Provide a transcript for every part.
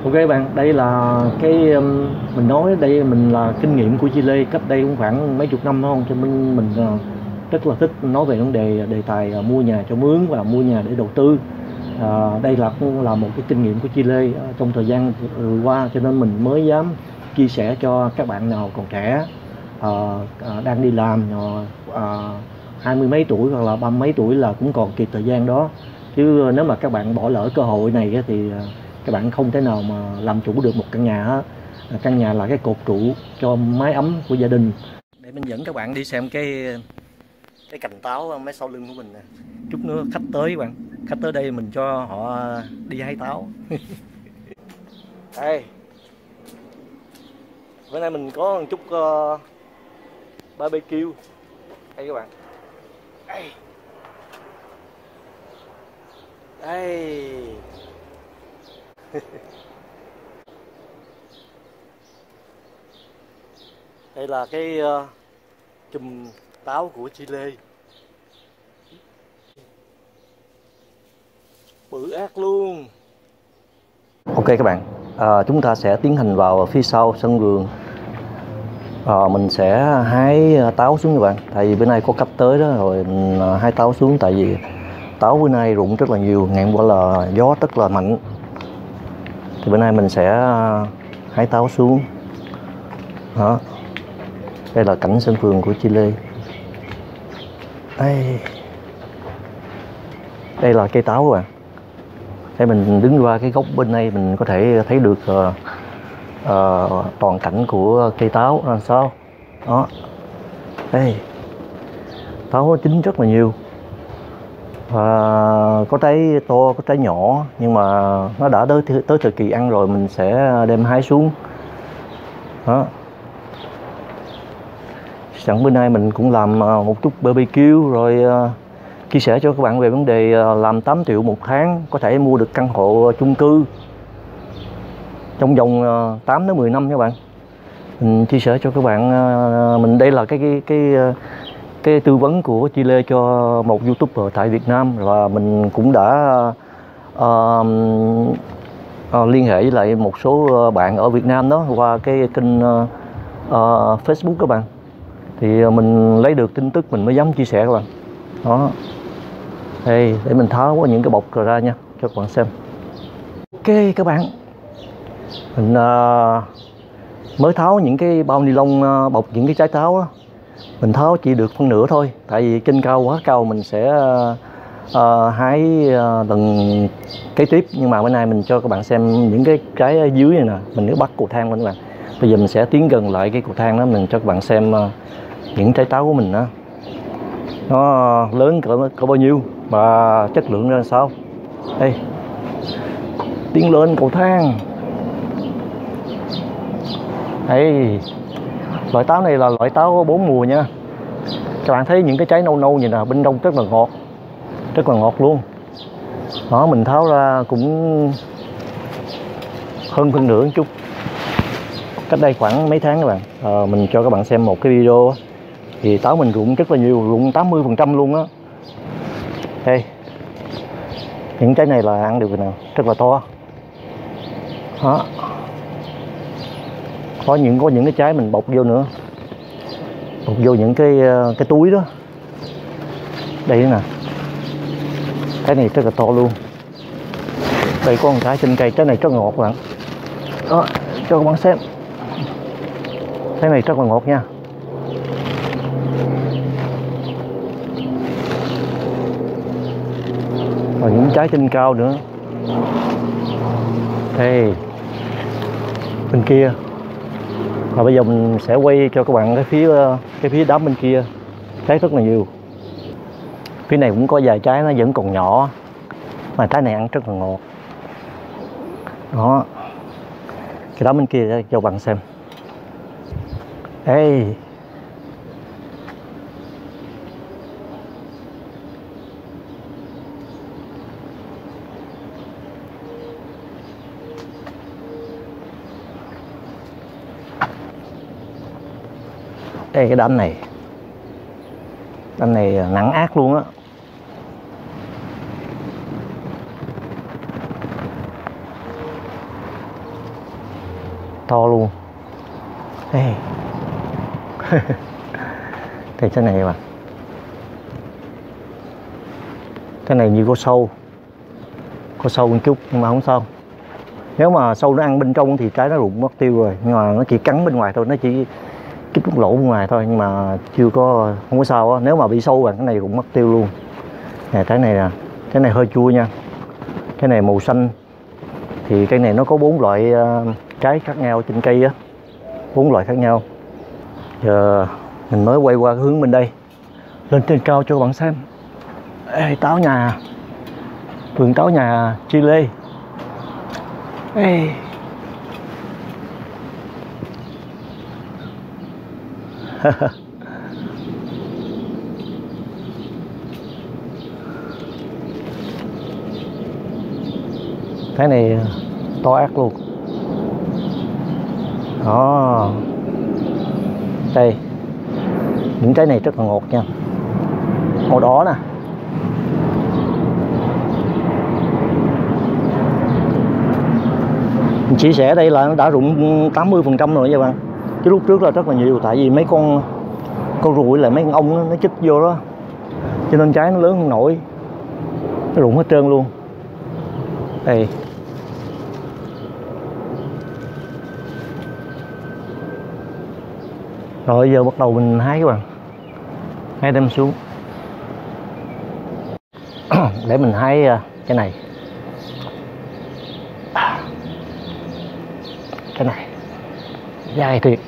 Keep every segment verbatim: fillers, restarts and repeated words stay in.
Ok bạn, đây là cái um, mình nói đây mình là kinh nghiệm của Chile cách đây cũng khoảng mấy chục năm đúng không? Cho nên mình uh, rất là thích nói về vấn đề đề tài uh, mua nhà cho mướn và mua nhà để đầu tư. Uh, đây là cũng là một cái kinh nghiệm của Chile uh, trong thời gian vừa qua, cho nên mình mới dám chia sẻ cho các bạn nào còn trẻ, uh, uh, đang đi làm, uh, uh, hai mươi mấy tuổi hoặc là ba mấy tuổi là cũng còn kịp thời gian đó. Chứ nếu mà các bạn bỏ lỡ cơ hội này thì uh, các bạn không thể nào mà làm chủ được một căn nhà hết. Căn nhà là cái cột trụ cho mái ấm của gia đình. Để mình dẫn các bạn đi xem cái cái cành táo mấy sau lưng của mình nè. Chút nữa khách tới các bạn, khách tới đây mình cho họ đi hái táo. Đây, bữa nay mình có một chút uh, barbecue đây các bạn. Đây, đây. Đây là cái uh, chùm táo của Chile. Bự ác luôn. Ok các bạn, à, chúng ta sẽ tiến hành vào phía sau sân vườn. À, mình sẽ hái táo xuống các bạn. Tại vì bữa nay có khách tới đó rồi mình hái táo xuống. Tại vì táo bữa nay rụng rất là nhiều, ngày hôm qua là gió rất là mạnh. Thì bữa nay mình sẽ hái táo xuống. Đó. Đây là cảnh sân vườn của Chile. Đây, đây là cây táo các bạn. Để mình đứng qua cái góc bên này mình có thể thấy được uh, uh, toàn cảnh của cây táo làm sao. Đó. Đây, táo chín rất là nhiều. Và có trái to, có trái nhỏ, nhưng mà nó đã tới, tới thời kỳ ăn rồi mình sẽ đem hái xuống. Đó. Sẵn bữa nay mình cũng làm một chút barbecue rồi uh, chia sẻ cho các bạn về vấn đề uh, làm tám triệu một tháng có thể mua được căn hộ chung cư trong vòng uh, tám đến mười năm các bạn. Mình chia sẻ cho các bạn uh, mình đây là cái cái cái uh, cái tư vấn của Chile cho một YouTuber tại Việt Nam, và mình cũng đã uh, uh, liên hệ với lại một số bạn ở Việt Nam đó qua cái kênh uh, uh, Facebook các bạn. Thì mình lấy được tin tức mình mới dám chia sẻ các bạn. Đó. Đây, để mình tháo những cái bọc ra nha cho các bạn xem. Ok các bạn, mình uh, mới tháo những cái bao ni lông uh, bọc những cái trái táo đó. Mình tháo chỉ được phân nửa thôi, tại vì trên cao quá cao mình sẽ uh, uh, hái uh, lần kế tiếp. Nhưng mà bữa nay mình cho các bạn xem những cái trái ở dưới này nè. Mình cứ bắt cầu thang lên các bạn. Bây giờ mình sẽ tiến gần lại cái cầu thang đó, mình cho các bạn xem uh, những trái táo của mình đó. Nó lớn cỡ, cỡ bao nhiêu và chất lượng ra sao. Đây, tiến lên cầu thang. Đây, loại táo này là loại táo bốn mùa nha. Các bạn thấy những cái trái nâu nâu như nè, bên trong rất là ngọt, rất là ngọt luôn. Đó, mình tháo ra cũng hơn phân nửa một chút. Cách đây khoảng mấy tháng các bạn, à, mình cho các bạn xem một cái video thì táo mình rụng rất là nhiều, rụng tám mươi phần trăm luôn á. Đây, những trái này là ăn được rồi nè, rất là to. Đó, có những có những cái trái mình bọc vô nữa, bọc vô những cái cái túi đó. Đây nè, cái này rất là to luôn. Đây có một trái trên cây, trái này rất ngọt các bạn. Đó, cho các bạn xem. Cái này rất là ngọt nha. Và những trái trên cao nữa. Đây, bên kia. Và bây giờ mình sẽ quay cho các bạn cái phía cái phía đám bên kia. Trái rất là nhiều. Phía này cũng có vài trái nó vẫn còn nhỏ, mà trái này ăn rất là ngọt. Đó, cái đám bên kia cho các bạn xem. Đây, đây cái đám này, đám này nặng ác luôn á. to luôn. Hey. Thì cái này mà cái này như có sâu, có sâu một chút nhưng mà không sao. Nếu mà sâu nó ăn bên trong thì trái nó rụng mất tiêu rồi, nhưng mà nó chỉ cắn bên ngoài thôi, nó chỉ kích cái lỗ bên ngoài thôi, nhưng mà chưa có, không có sao á. Nếu mà bị sâu bằng cái này rụng mất tiêu luôn. Nè trái này nè, cái này hơi chua nha. Cái này màu xanh. Thì cây này nó có bốn loại uh, trái khác nhau trên cây á, bốn loại khác nhau. Giờ mình mới quay qua hướng bên đây, lên trên cao cho các bạn xem. Ê, táo nhà, vườn táo nhà Chile. Ê. Cái này to ác luôn. Đó. Đây. Những trái này rất là ngọt nha. Màu đỏ nè. Mình chia sẻ đây là nó đã rụng tám mươi phần trăm rồi nha bạn. Chứ lúc trước là rất là nhiều, tại vì mấy con con ruồi là mấy con ong nó, nó chích vô đó, cho nên trái nó lớn không nổi, nó rụng hết trơn luôn. Đây. Rồi giờ bắt đầu mình hái các bạn, hái đem xuống. Để mình hái cái này, cái này dai thiệt.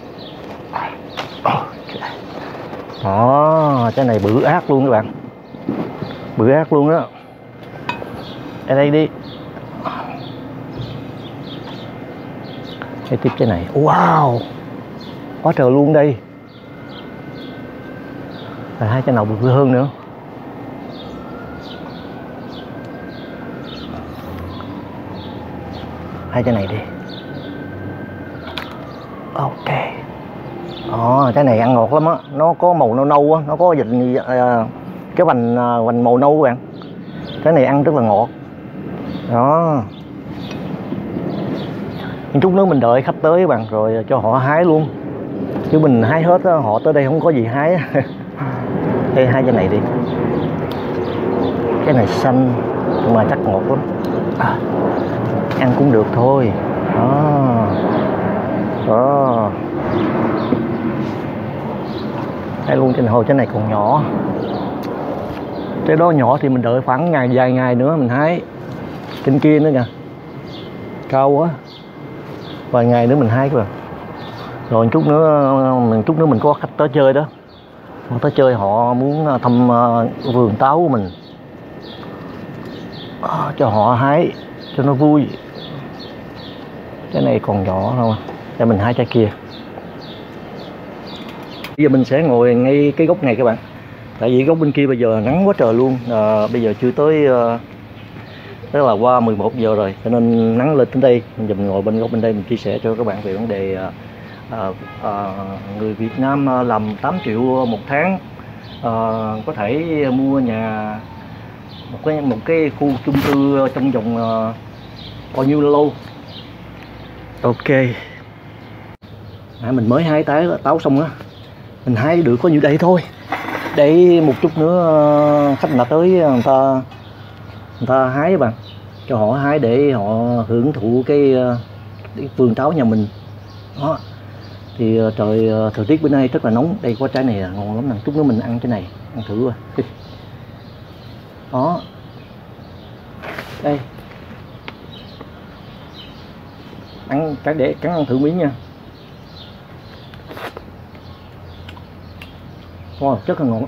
Đó, cái này bự ác luôn các bạn, bự ác luôn đó. Ở đây đi. Để tiếp cái này. Wow, quá trời luôn đây. Rồi hai cái nào bự hơn nữa. Hai cái này đi. Ok. Đó, cái này ăn ngọt lắm á, nó có màu nâu nâu á, nó có dịch uh, cái vành uh, vành màu nâu các bạn. Cái này ăn rất là ngọt. Đó. Chút nữa mình đợi khách tới các bạn rồi cho họ hái luôn. Chứ mình hái hết á, họ tới đây không có gì hái. Đây hai cái này đi. Cái này xanh nhưng mà chắc ngọt lắm. À, ăn cũng được thôi. Đó. Đó. Hay luôn trên hồi, cái này còn nhỏ. Cái đó nhỏ thì mình đợi khoảng ngày vài ngày nữa mình hái. Trên kia nữa kìa, cao quá, vài ngày nữa mình hái các bạn. Rồi chút nữa mình chút nữa mình có khách tới chơi đó, họ tới chơi họ muốn thăm vườn táo của mình, cho họ hái cho nó vui. Cái này còn nhỏ thôi, để mình hái trái kia. Bây giờ mình sẽ ngồi ngay cái gốc này các bạn, tại vì gốc bên kia bây giờ nắng quá trời luôn. À, bây giờ chưa tới uh, tức là qua mười một giờ rồi, cho nên nắng lên đến đây. Giờ mình ngồi bên góc bên đây mình chia sẻ cho các bạn về vấn đề uh, uh, uh, người Việt Nam làm tám triệu một tháng uh, có thể mua nhà một cái một cái khu chung cư trong vòng uh, bao nhiêu lâu. Ok. À, mình mới hái táo táo xong á, mình hái được có nhiêu đây thôi, để một chút nữa khách nào tới người ta người ta hái các bạn, cho họ hái để họ hưởng thụ cái, cái vườn táo nhà mình. Đó. Thì trời thời tiết bữa nay rất là nóng. Đây có trái này là ngon lắm nè, chút nữa mình ăn cái này, ăn thử coi. Đó. Đây. Ăn cái để cắn ăn thử miếng nha. Wow, rất là ngon.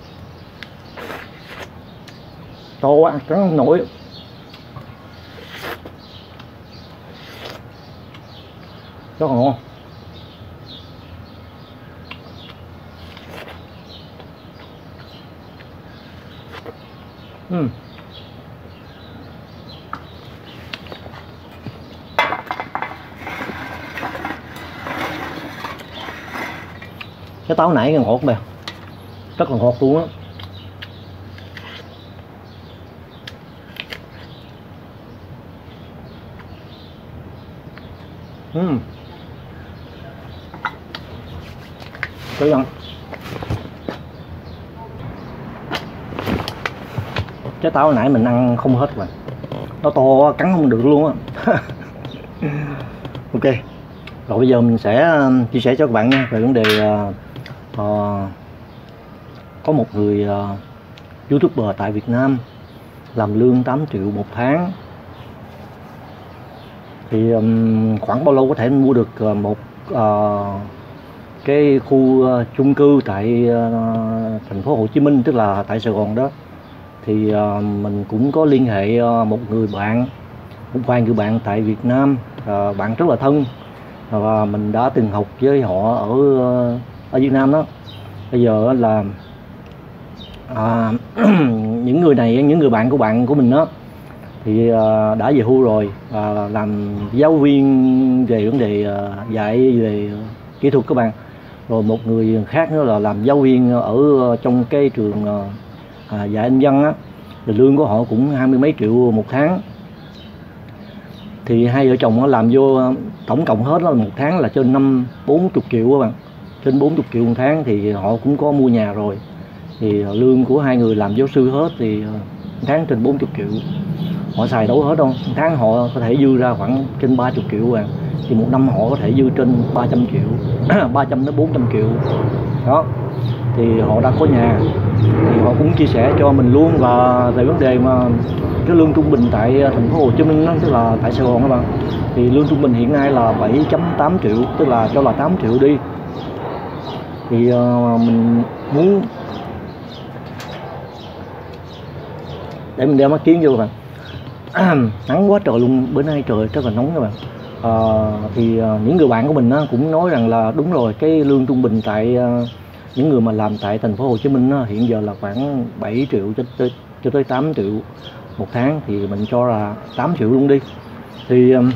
To quá, cắn không nổi. Rất là ngon. Uhm. Cái táo nãy ngọt kìa, rất là ngọt luôn á. Uhm. Thấy không? Trái táo hồi nãy mình ăn không hết rồi, nó to cắn không được luôn á. Ok, rồi bây giờ mình sẽ chia sẻ cho các bạn nha về vấn đề uh, uh, có một người uh, YouTuber tại Việt Nam làm lương tám triệu một tháng. Thì um, khoảng bao lâu có thể mua được uh, một uh, cái khu uh, chung cư tại uh, thành phố Hồ Chí Minh, tức là tại Sài Gòn đó. Thì uh, mình cũng có liên hệ uh, một người bạn, một vài người bạn tại Việt Nam, uh, bạn rất là thân, và mình đã từng học với họ ở uh, ở Việt Nam đó. Bây giờ là à, những người này, những người bạn của bạn của mình đó thì uh, đã về hưu rồi, uh, làm giáo viên về vấn đề uh, dạy về kỹ thuật các bạn. Rồi một người khác nữa là làm giáo viên ở trong cái trường uh, à, dạy Anh văn á, thì lương của họ cũng hai mươi mấy triệu một tháng. Thì hai vợ chồng nó làm vô tổng cộng hết là một tháng là trên năm bốn chục triệu các bạn, trên bốn chục triệu một tháng. Thì họ cũng có mua nhà rồi, thì lương của hai người làm giáo sư hết thì một tháng trên bốn chục triệu. Họ xài đâu hết đâu, một tháng họ có thể dư ra khoảng trên ba mươi triệu bạn. Thì một năm họ có thể dư trên ba trăm triệu, ba trăm đến bốn trăm triệu đó. Thì họ đã có nhà, thì họ cũng chia sẻ cho mình luôn. Và về vấn đề mà cái lương trung bình tại thành phố Hồ Chí Minh đó, tức là tại Sài Gòn các bạn, thì lương trung bình hiện nay là bảy phẩy tám triệu, tức là cho là tám triệu đi. Thì uh, mình muốn để mình đeo mắt kiến vô các bạn. Nắng quá trời luôn, bữa nay trời rất là nóng các bạn. À, thì uh, những người bạn của mình uh, cũng nói rằng là đúng rồi, cái lương trung bình tại uh, những người mà làm tại thành phố Hồ Chí Minh uh, hiện giờ là khoảng bảy triệu cho tới cho tới tám triệu một tháng. Thì mình cho là tám triệu luôn đi. Thì um,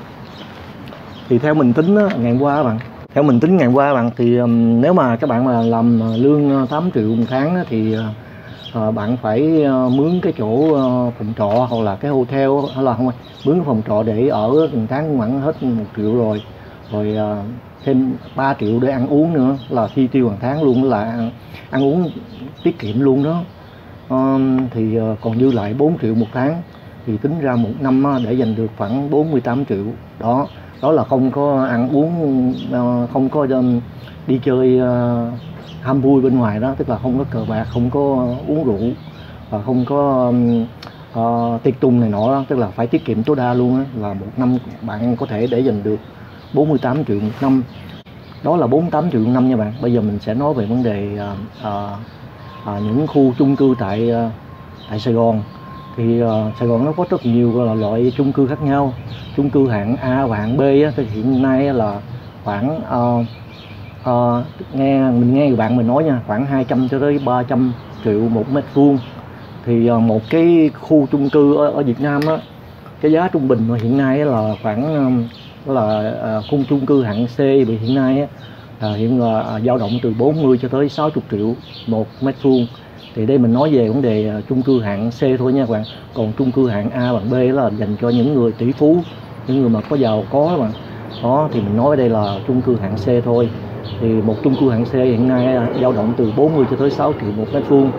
thì theo mình tính uh, ngày qua các bạn, theo mình tính ngày qua các bạn thì um, nếu mà các bạn mà làm lương tám triệu một tháng uh, thì uh, À, bạn phải uh, mướn cái chỗ uh, phòng trọ hoặc là cái hotel, hay là không, mướn cái phòng trọ để ở một tháng khoảng hết một triệu rồi, rồi uh, thêm ba triệu để ăn uống nữa, là chi tiêu hàng tháng luôn, là ăn, ăn uống tiết kiệm luôn đó. Uh, thì uh, còn dư lại bốn triệu một tháng, thì tính ra một năm uh, để dành được khoảng bốn mươi tám triệu đó. Đó là không có ăn uống, uh, không có um, đi chơi uh, ham vui bên ngoài đó, tức là không có cờ bạc, không có uống rượu và không có uh, tiệc tùng này nọ đó, tức là phải tiết kiệm tối đa luôn á. Là một năm bạn có thể để dành được bốn mươi tám triệu một năm, đó là bốn mươi tám triệu một năm nha bạn. Bây giờ mình sẽ nói về vấn đề uh, uh, uh, những khu chung cư tại uh, tại Sài Gòn. Thì uh, Sài Gòn nó có rất nhiều loại chung cư khác nhau. Chung cư hạng A và hạng B á, thì hiện nay là khoảng uh, Uh, nghe mình nghe người bạn mình nói nha, khoảng hai trăm cho tới ba trăm triệu một mét vuông. Thì uh, một cái khu chung cư ở, ở Việt Nam á, cái giá trung bình hiện nay là khoảng um, là uh, khu chung cư hạng C bị hiện nay á, uh, hiện là uh, dao động từ bốn mươi cho tới sáu mươi triệu một mét vuông. Thì đây mình nói về vấn đề uh, chung cư hạng C thôi nha các bạn. Còn chung cư hạng A và B là dành cho những người tỷ phú, những người mà có giàu có các bạn. Đó, thì mình nói đây là chung cư hạng C thôi. Thì một chung cư hạng C hiện nay dao động từ bốn mươi cho tới sáu triệu một mét vuông.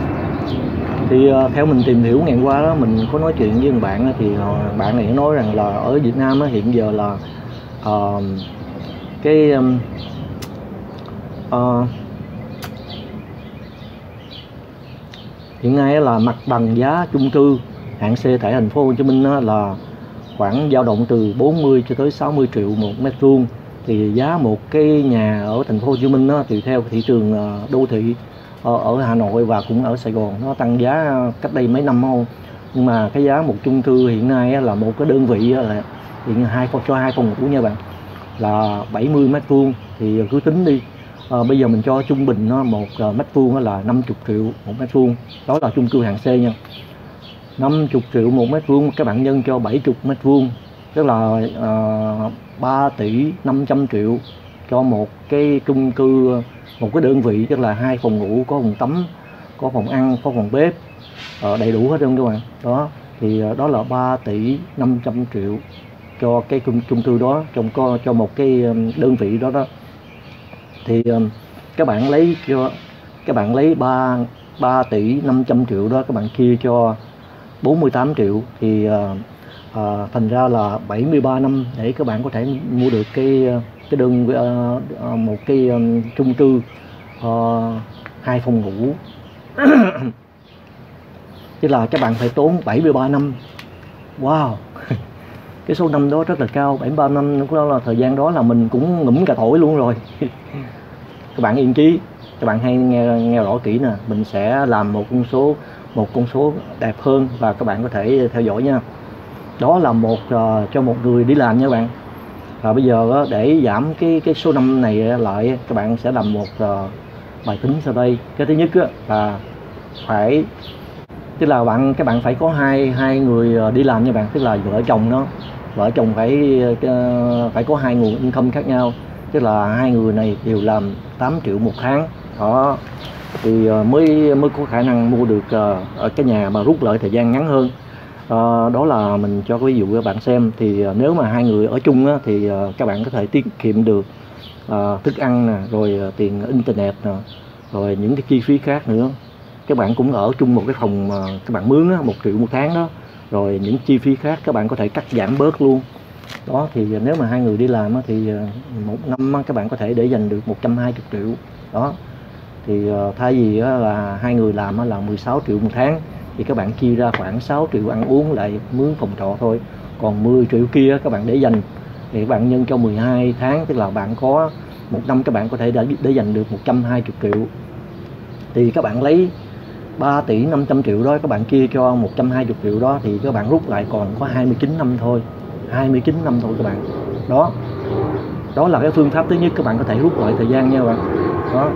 Thì uh, theo mình tìm hiểu ngày qua đó, mình có nói chuyện với một bạn đó, thì uh, bạn này nói rằng là ở Việt Nam đó, hiện giờ là uh, cái um, uh, hiện nay là mặt bằng giá chung cư hạng C tại thành phố Hồ Chí Minh đó, là khoảng dao động từ bốn mươi cho tới sáu mươi triệu một mét vuông. Thì giá một cái nhà ở thành phố Hồ Chí Minh đó, tùy theo thị trường đô thị ở Hà Nội và cũng ở Sài Gòn nó tăng giá cách đây mấy năm không. Nhưng mà cái giá một chung cư hiện nay là một cái đơn vị là hiện hai cho hai phòng ngủ nha bạn, là bảy mươi mét vuông. Thì cứ tính đi, à, bây giờ mình cho trung bình nó một mét vuông là năm mươi triệu một mét vuông. Đó là chung cư hạng C nha, năm mươi triệu một mét vuông, các bạn nhân cho bảy mươi mét vuông, tức là uh, ba tỷ năm trăm triệu cho một cái chung cư, một cái đơn vị, tức là hai phòng ngủ, có phòng tắm, có phòng ăn, có phòng bếp, uh, đầy đủ hết luôn các bạn. Đó, thì uh, đó là ba tỷ năm trăm triệu cho cái chung, chung cư đó, trong co cho một cái um, đơn vị đó đó. Thì um, các bạn lấy cho các bạn lấy ba ba tỷ năm trăm triệu đó, các bạn chia cho bốn mươi tám triệu thì à, à, thành ra là bảy mươi ba năm để các bạn có thể mua được cái cái đơn uh, một cái um, chung cư uh, hai phòng ngủ. Tức là các bạn phải tốn bảy mươi ba năm. Wow. Cái số năm đó rất là cao. Bảy mươi ba năm đó là thời gian đó là mình cũng ngủm cả thổi luôn rồi. Các bạn yên chí, các bạn hay nghe nghe rõ kỹ nè, mình sẽ làm một con số một con số đẹp hơn và các bạn có thể theo dõi nha. Đó là một uh, cho một người đi làm nha các bạn. Và bây giờ uh, để giảm cái cái số năm này lại, các bạn sẽ làm một uh, bài tính sau đây. Cái thứ nhất uh, là phải tức là bạn các bạn phải có hai hai người đi làm nha bạn, tức là vợ chồng đó, vợ chồng phải uh, phải có hai nguồn income khác nhau, tức là hai người này đều làm tám triệu một tháng đó thì uh, mới mới có khả năng mua được uh, ở cái nhà mà rút lợi thời gian ngắn hơn. Uh, đó là mình cho cái ví dụ các bạn xem. Thì uh, nếu mà hai người ở chung á, thì uh, các bạn có thể tiết kiệm được uh, thức ăn nè, rồi uh, tiền internet nè, rồi những cái chi phí khác nữa. Các bạn cũng ở chung một cái phòng mà các bạn mướn á, một triệu một tháng đó, rồi những chi phí khác các bạn có thể cắt giảm bớt luôn. Đó thì nếu mà hai người đi làm á, thì một năm các bạn có thể để dành được một trăm hai mươi triệu. Đó thì thay vì là hai người làm là mười sáu triệu một tháng thì các bạn chia ra khoảng sáu triệu ăn uống lại mướn phòng trọ thôi, còn mười triệu kia các bạn để dành thì các bạn nhân cho mười hai tháng, tức là bạn có một năm các bạn có thể để, để dành được một trăm hai mươi triệu. Thì các bạn lấy ba tỷ năm trăm triệu đó, các bạn chia cho một trăm hai mươi triệu đó thì các bạn rút lại còn có hai mươi chín năm thôi, hai mươi chín năm thôi các bạn. Đó đó là cái phương pháp thứ nhất, các bạn có thể rút lại thời gian nha các bạn. Đó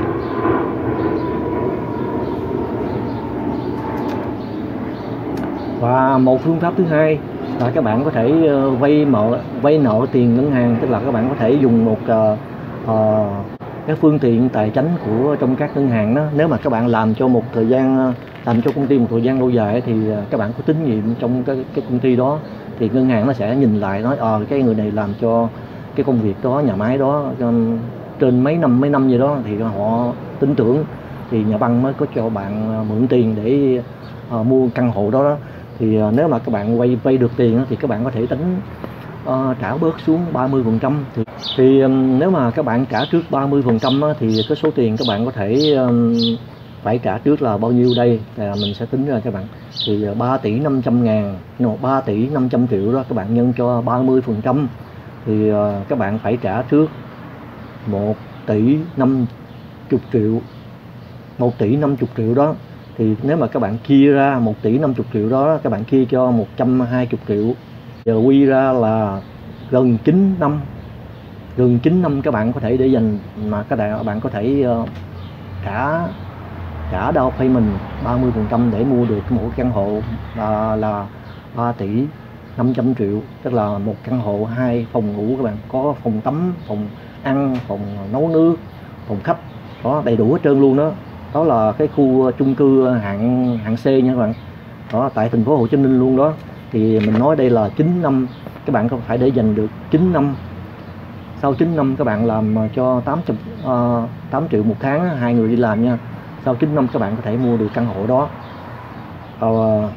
và một phương pháp thứ hai là các bạn có thể uh, vay nợ vay nợ tiền ngân hàng, tức là các bạn có thể dùng một uh, uh, cái phương tiện tài chính của trong các ngân hàng đó. Nếu mà các bạn làm cho một thời gian làm cho công ty một thời gian lâu dài thì các bạn có tín nhiệm trong cái, cái công ty đó thì ngân hàng nó sẽ nhìn lại nói ờ à, cái người này làm cho cái công việc đó, nhà máy đó trên mấy năm mấy năm gì đó thì họ tin tưởng, thì nhà băng mới có cho bạn mượn tiền để uh, mua căn hộ đó, đó. Thì uh, nếu mà các bạn vay vay được tiền đó, thì các bạn có thể tính uh, trả bớt xuống ba mươi phần trăm. Thì, thì um, nếu mà các bạn trả trước ba mươi phần trăm thì cái số tiền các bạn có thể um, phải trả trước là bao nhiêu đây là mình sẽ tính ra các bạn. Thì ba tỷ năm trăm ngàn, ba tỷ năm trăm triệu đó các bạn nhân cho ba mươi phần trăm thì uh, các bạn phải trả trước một tỷ năm mươi triệu. Một tỷ năm mươi triệu đó thì nếu mà các bạn chia ra một tỷ năm mươi triệu đó, các bạn chia cho một trăm hai mươi triệu, giờ quy ra là gần chín năm, gần chín năm các bạn có thể để dành mà các bạn bạn có thể uh, trả trả down payment ba mươi phần trăm để mua được một căn hộ là, là ba tỷ năm trăm triệu, tức là một căn hộ hai phòng ngủ, các bạn có phòng tắm, phòng ăn, phòng nấu nước, phòng khách, đó đầy đủ hết trơn luôn đó. Đó là cái khu chung cư hạng hạng C nha các bạn. Đó tại thành phố Hồ Chí Minh luôn đó. Thì mình nói đây là chín năm, các bạn có phải để dành được chín năm. Sau chín năm các bạn làm cho tám trăm, uh, tám triệu một tháng, hai người đi làm nha. Sau chín năm các bạn có thể mua được căn hộ đó. Uh,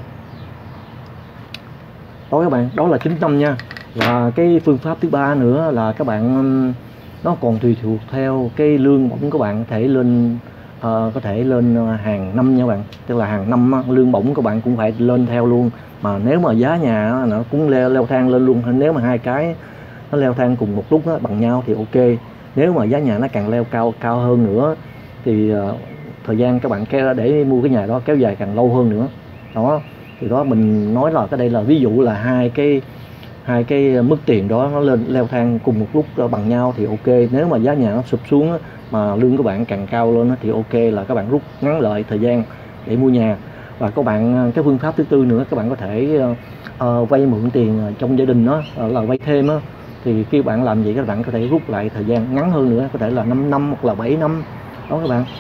đó các bạn, đó là chín năm nha. Và cái phương pháp thứ ba nữa là các bạn nó còn tùy thuộc theo cái lương bổng của bạn, có thể lên uh, có thể lên hàng năm nha bạn, tức là hàng năm lương bổng của bạn cũng phải lên theo luôn. Mà nếu mà giá nhà nó cũng leo, leo thang lên luôn, nếu mà hai cái nó leo thang cùng một lúc đó, bằng nhau thì ok. Nếu mà giá nhà nó càng leo cao cao hơn nữa thì uh, thời gian các bạn kéo để mua cái nhà đó kéo dài càng lâu hơn nữa. Đó thì đó mình nói là cái đây là ví dụ là hai cái hai cái mức tiền đó nó lên leo thang cùng một lúc bằng nhau thì ok. Nếu mà giá nhà nó sụp xuống mà lương của bạn càng cao lên thì ok, là các bạn rút ngắn lại thời gian để mua nhà. Và các bạn cái phương pháp thứ tư nữa, các bạn có thể uh, vay mượn tiền trong gia đình đó, uh, là vay thêm đó. Thì khi bạn làm gì các bạn có thể rút lại thời gian ngắn hơn nữa, có thể là năm năm hoặc là bảy năm đó các bạn.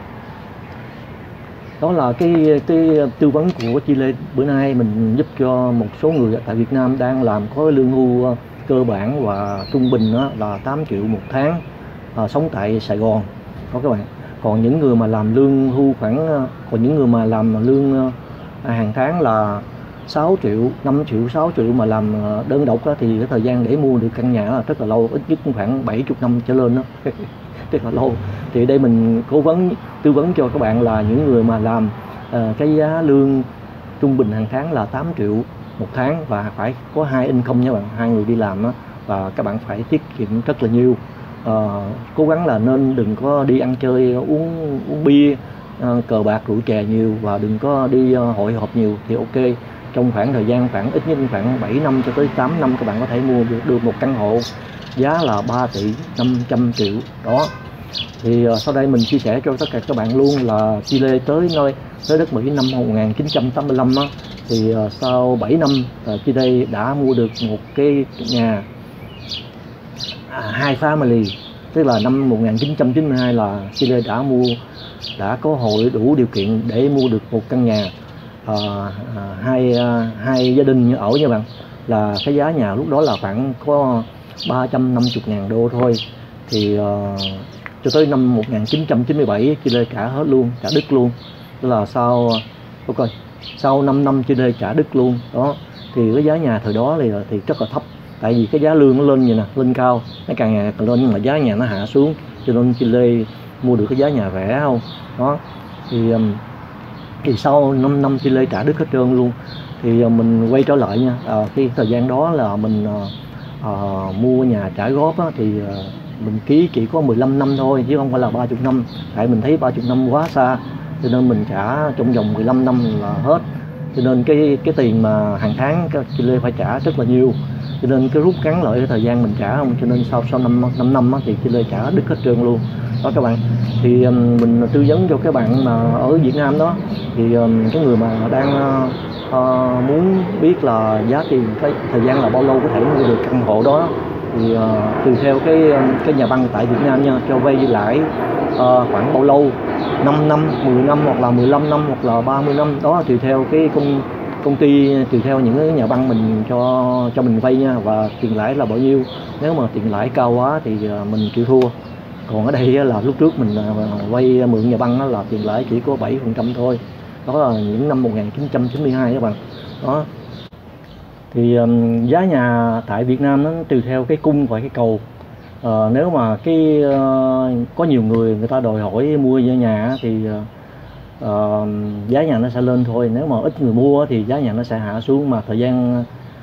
Đó là cái cái tư vấn của Chile bữa nay, mình giúp cho một số người tại Việt Nam đang làm có lương hưu cơ bản và trung bình đó là tám triệu một tháng, à, sống tại Sài Gòn. đó các bạn. Còn những người mà làm lương hưu khoảng còn những người mà làm lương à, hàng tháng là sáu triệu, năm triệu, sáu triệu mà làm đơn độc đó, thì cái thời gian để mua được căn nhà là rất là lâu, ít nhất cũng khoảng bảy mươi năm trở lên đó. Rất là lâu. Thì đây mình cố vấn tư vấn cho các bạn là những người mà làm uh, cái giá lương trung bình hàng tháng là tám triệu một tháng và phải có hai income nha bạn, hai người đi làm đó, và các bạn phải tiết kiệm rất là nhiều. Uh, cố gắng là nên đừng có đi ăn chơi uống uống bia, uh, cờ bạc rượu chè nhiều, và đừng có đi uh, hội họp nhiều thì ok. Trong khoảng thời gian khoảng ít nhất khoảng bảy năm cho tới tám năm các bạn có thể mua được, được một căn hộ giá là ba tỷ năm trăm triệu đó. Thì uh, sau đây mình chia sẻ cho tất cả các bạn luôn là Chile tới nơi tới đất Mỹ năm một nghìn chín trăm tám mươi lăm á, thì uh, sau bảy năm uh, Chile đã mua được một cái nhà à, hai family, tức là năm một nghìn chín trăm chín mươi hai là Chile đã mua đã có hội đủ điều kiện để mua được một căn nhà à, à, hai à, hai gia đình ở nha bạn. Là cái giá nhà lúc đó là khoảng có ba trăm năm mươi ngàn đô thôi. Thì uh, cho tới năm một nghìn chín trăm chín mươi bảy Chile trả hết luôn, trả đứt luôn. Tức là sau ok sau năm năm Chile trả đứt luôn đó. Thì cái giá nhà thời đó thì thì rất là thấp, tại vì cái giá lương nó lên vậy nè, lên cao, nó càng ngày càng lên nhưng mà giá nhà nó hạ xuống, cho nên Chile mua được cái giá nhà rẻ không đó. Thì um, thì sau năm năm Chile trả đứt hết trơn luôn. Thì uh, mình quay trở lại nha, à, cái thời gian đó là mình uh, uh, mua nhà trả góp á, thì uh, mình ký chỉ có mười lăm năm thôi chứ không phải là ba mươi năm, tại mình thấy ba mươi năm quá xa, cho nên mình trả trong vòng mười lăm năm là hết. Cho nên cái cái tiền mà hàng tháng Chile phải trả rất là nhiều, cho nên cái rút ngắn lại cái thời gian mình trả không, cho nên sau sau năm năm năm á, thì Chile trả đứt hết trơn luôn đó các bạn. Thì um, mình tư vấn cho các bạn mà ở Việt Nam đó, thì um, cái người mà đang uh, uh, muốn biết là giá tiền cái thời gian là bao lâu có thể mua được căn hộ đó, thì uh, tùy theo cái cái nhà băng tại Việt Nam nha, cho vay lãi uh, khoảng bao lâu, năm năm, mười năm hoặc là mười lăm năm hoặc là ba mươi năm đó, tùy theo cái công công ty, tùy theo những cái nhà băng mình cho cho mình vay nha, và tiền lãi là bao nhiêu. Nếu mà tiền lãi cao quá thì mình chịu thua. Còn ở đây là lúc trước mình vay mượn nhà băng là tiền lãi chỉ có bảy phần trăm thôi, đó là những năm một nghìn chín trăm chín mươi hai các bạn đó. Thì giá nhà tại Việt Nam nó tùy theo cái cung và cái cầu. À, nếu mà cái uh, có nhiều người người ta đòi hỏi mua nhà thì uh, giá nhà nó sẽ lên thôi. Nếu mà ít người mua thì giá nhà nó sẽ hạ xuống. Mà thời gian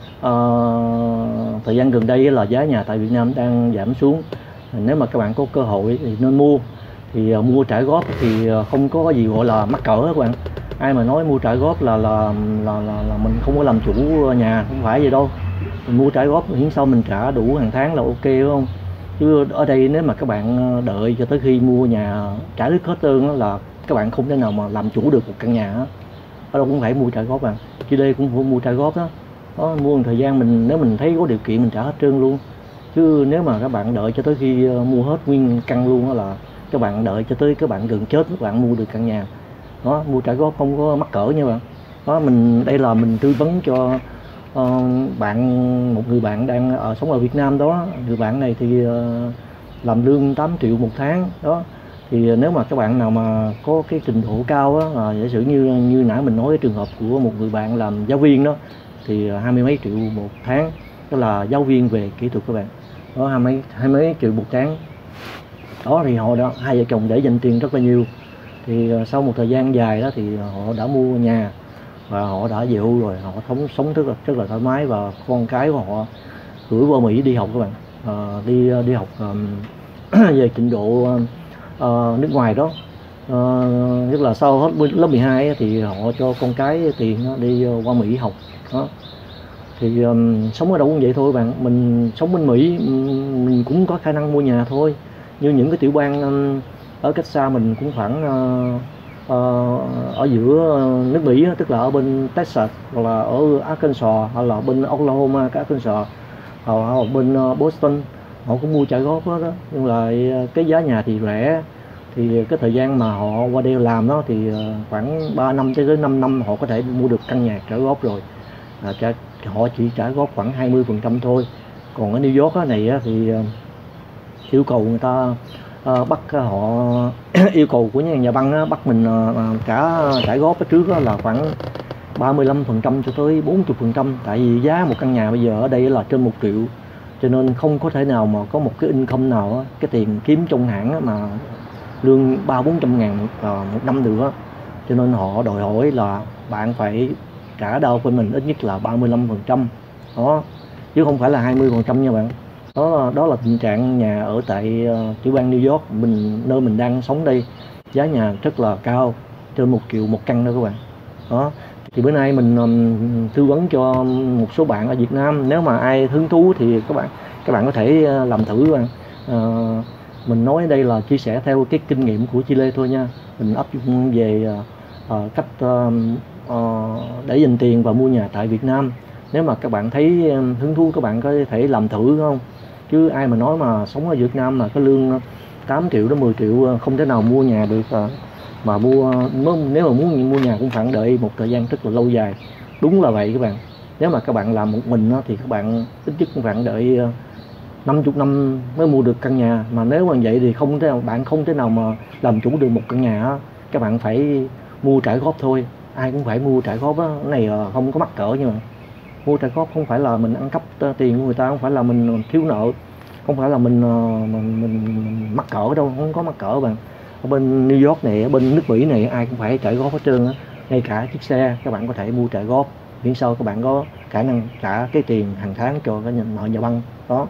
uh, thời gian gần đây là giá nhà tại Việt Nam đang giảm xuống. Nếu mà các bạn có cơ hội thì nên mua. Thì uh, mua trả góp thì uh, không có gì gọi là mắc cỡ các bạn. Ai mà nói mua trả góp là là là là, là mình không có làm chủ nhà, không phải vậy đâu. Mình mua trả góp hiện sau mình trả đủ hàng tháng là ok đúng không? Chứ ở đây nếu mà các bạn đợi cho tới khi mua nhà trả đứt hết trơn là các bạn không thể nào mà làm chủ được một căn nhà đó. Ở đâu cũng phải mua trả góp bạn. Chứ đây cũng phải mua trả góp đó. Đó, mua một thời gian mình nếu mình thấy có điều kiện mình trả hết trơn luôn. Chứ nếu mà các bạn đợi cho tới khi mua hết nguyên căn luôn đó là các bạn đợi cho tới các bạn gần chết các bạn mua được căn nhà. Đó, mua trả góp không có mắc cỡ nha bạn. Đó, mình đây là mình tư vấn cho uh, bạn, một người bạn đang ở sống ở Việt Nam đó. Người bạn này thì uh, làm lương tám triệu một tháng đó. Thì nếu mà các bạn nào mà có cái trình độ cao á, à, giả sử như như nãy mình nói cái trường hợp của một người bạn làm giáo viên đó, thì hai mươi mấy triệu một tháng, đó là giáo viên về kỹ thuật các bạn. Đó, hai mấy hai mấy triệu một tháng. Đó thì họ đó hai vợ chồng để dành tiền rất là nhiều. Thì uh, sau một thời gian dài đó thì họ đã mua nhà và họ đã về hưu rồi, họ sống sống rất là rất là thoải mái, và con cái của họ gửi qua Mỹ đi học các bạn, à, đi đi học um, về trình độ uh, nước ngoài đó. Uh, nhất là sau hết lớp mười hai thì họ cho con cái tiền đi qua Mỹ học đó. Thì um, sống ở đâu cũng vậy thôi bạn, mình sống bên Mỹ mình cũng có khả năng mua nhà thôi. Như những cái tiểu bang um, ở cách xa mình cũng khoảng uh, uh, ở giữa nước Mỹ, tức là ở bên Texas hoặc là ở Arkansas hay là bên Oklahoma, cái Arkansas hoặc ở bên uh, Boston, họ cũng mua trả góp đó, đó. Nhưng là cái giá nhà thì rẻ. Thì cái thời gian mà họ qua đây làm đó thì uh, khoảng ba năm tới năm năm họ có thể mua được căn nhà trả góp rồi. À, trả, họ chỉ trả góp khoảng hai mươi phần trăm thôi. Còn ở New York này thì uh, yêu cầu người ta uh, bắt uh, họ yêu cầu của nhà, nhà băng uh, bắt mình uh, cả trả góp ở trước là khoảng ba mươi lăm phần trăm cho tới bốn mươi phần trăm, tại vì giá một căn nhà bây giờ ở đây là trên một triệu, cho nên không có thể nào mà có một cái income nào á, cái tiền kiếm trong hãng á, mà lương ba bốn trăm ngàn một, uh, một năm được á, cho nên họ đòi hỏi là bạn phải trả down payment ít nhất là ba mươi lăm phần trăm đó, chứ không phải là hai mươi phần trăm nha bạn. Đó đó là tình trạng nhà ở tại uh, tiểu bang New York, mình nơi mình đang sống đây, giá nhà rất là cao, trên một triệu một căn đó các bạn. Đó thì bữa nay mình um, tư vấn cho một số bạn ở Việt Nam, nếu mà ai hứng thú thì các bạn các bạn có thể uh, làm thử các bạn. Uh, mình nói đây là chia sẻ theo cái kinh nghiệm của Chile thôi nha, mình áp dụng về uh, uh, cách uh, uh, để dành tiền và mua nhà tại Việt Nam. Nếu mà các bạn thấy um, hứng thú, các bạn có thể làm thử không, chứ ai mà nói mà sống ở Việt Nam mà có lương tám triệu đến mười triệu không thể nào mua nhà được. Uh, mà mua nếu mà muốn mua nhà cũng phải đợi một thời gian rất là lâu dài. Đúng là vậy các bạn, nếu mà các bạn làm một mình đó, thì các bạn ít nhất cũng phải đợi năm mươi năm mới mua được căn nhà, mà nếu mà vậy thì không thể nào, bạn không thể nào mà làm chủ được một căn nhà đó. Các bạn phải mua trả góp thôi, ai cũng phải mua trả góp đó. Cái này không có mắc cỡ nha bạn. Mua trả góp không phải là mình ăn cắp tiền của người ta, không phải là mình thiếu nợ, không phải là mình mình, mình, mình mắc cỡ đâu, không có mắc cỡ bạn. Ở bên New York này, ở bên nước Mỹ này ai cũng phải trả góp hết trơn á, ngay cả chiếc xe các bạn có thể mua trả góp, miễn sao các bạn có khả năng trả cái tiền hàng tháng cho cái nợ nhà băng đó.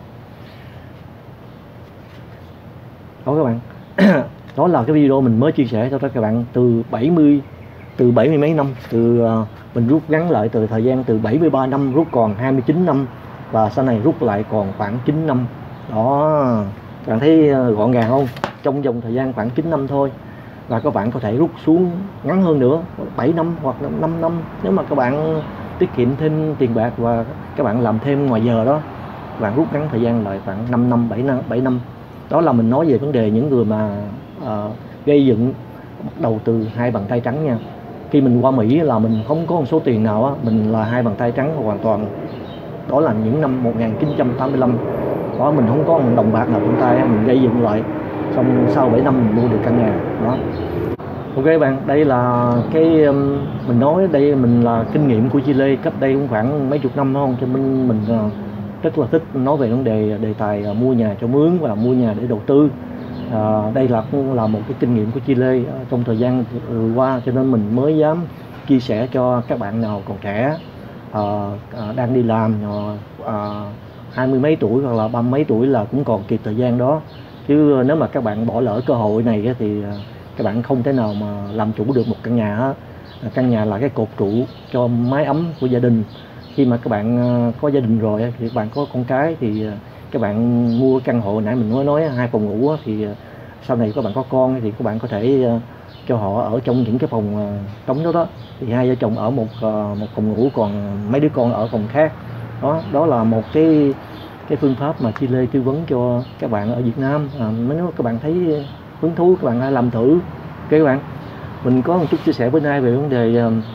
Đó các bạn. Đó là cái video mình mới chia sẻ cho các bạn từ bảy mươi từ bảy mươi mấy năm, từ uh, mình rút ngắn lại từ thời gian từ bảy mươi ba năm rút còn hai mươi chín năm, và sau này rút lại còn khoảng chín năm. Đó, bạn thấy gọn gàng không? Trong vòng thời gian khoảng chín năm thôi, và các bạn có thể rút xuống ngắn hơn nữa, bảy năm hoặc năm năm, nếu mà các bạn tiết kiệm thêm tiền bạc và các bạn làm thêm ngoài giờ đó, các bạn rút ngắn thời gian lại khoảng năm năm, bảy năm, bảy năm. Đó là mình nói về vấn đề những người mà uh, gây dựng bắt đầu từ hai bàn tay trắng nha. Khi mình qua Mỹ là mình không có một số tiền nào á, mình là hai bàn tay trắng hoàn toàn. Đó là những năm một nghìn chín trăm tám mươi lăm đó, mình không có một đồng bạc nào trong tay, mình gây dựng lại, xong sau bảy năm mình mua được căn nhà đó. Ok bạn, đây là cái um, mình nói đây mình là kinh nghiệm của Chile cách đây cũng khoảng mấy chục năm không, cho nên mình uh, rất là thích nói về vấn đề đề tài uh, mua nhà cho mướn và mua nhà để đầu tư. Uh, đây là cũng là một cái kinh nghiệm của Chile uh, trong thời gian vừa qua, cho nên mình mới dám chia sẻ cho các bạn nào còn trẻ, uh, uh, đang đi làm, uh, uh, hai mươi mấy tuổi hoặc là ba mươi mấy tuổi là cũng còn kịp thời gian đó. Chứ nếu mà các bạn bỏ lỡ cơ hội này thì uh, các bạn không thể nào mà làm chủ được một căn nhà hết. Căn nhà là cái cột trụ cho mái ấm của gia đình. Khi mà các bạn có gia đình rồi thì các bạn có con cái thì các bạn mua căn hộ nãy mình mới nói hai phòng ngủ, thì sau này các bạn có con thì các bạn có thể cho họ ở trong những cái phòng trống đó đó, thì hai vợ chồng ở một một phòng ngủ, còn mấy đứa con ở phòng khác đó. Đó là một cái cái phương pháp mà Chile tư vấn cho các bạn ở Việt Nam. À, nếu các bạn thấy hứng thú các bạn hãy làm thử. Ok các bạn, mình có một chút chia sẻ với nay về vấn đề uh,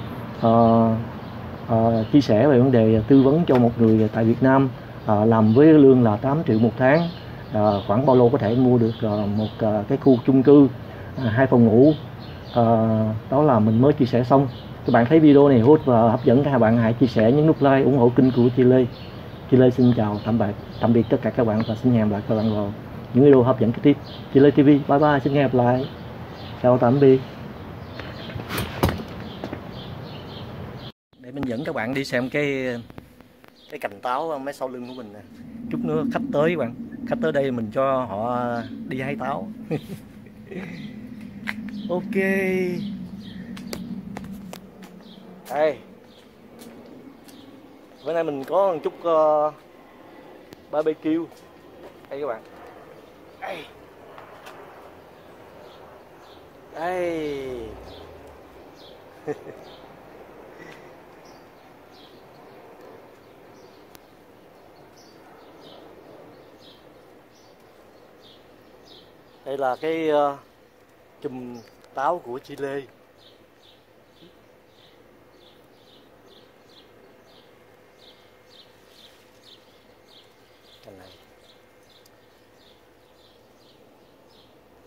uh, chia sẻ về vấn đề tư vấn cho một người tại Việt Nam uh, làm với lương là tám triệu một tháng, uh, khoảng bao lâu có thể mua được uh, một uh, cái khu chung cư uh, hai phòng ngủ. Uh, đó là mình mới chia sẻ xong. Các bạn thấy video này hút và hấp dẫn, các bạn hãy chia sẻ, nhấn nút like ủng hộ kênh của Chile. Chile xin chào tạm biệt tạm biệt tất cả các bạn và xin hẹn gặp lại các bạn vào những video hấp dẫn kế tiếp. Chile ti vi, bye bye, xin hẹn gặp lại, chào tạm biệt. Để mình dẫn các bạn đi xem cái cái cành táo mấy sau lưng của mình nè. Chút nữa khách tới các bạn, khách tới đây mình cho họ đi hái táo. Ok. Đây, bữa nay mình có một chút uh, barbecue đây các bạn. Đây, đây. Đây là cái uh, chùm táo của Chile. Cái này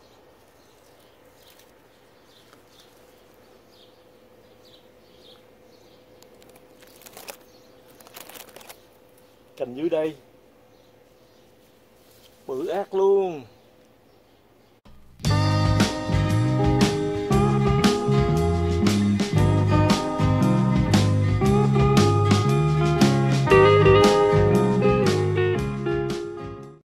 cành dưới đây bự ác luôn.